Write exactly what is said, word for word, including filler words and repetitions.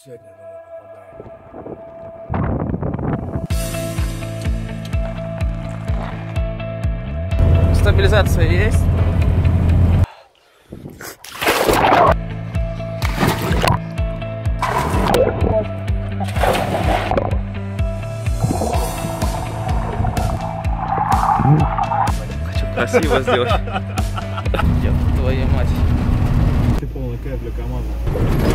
Сегодня мы попадаем. Стабилизация есть? Хочу красиво сделать. Ёб твою мать. Ты полный кайф для КамАЗа.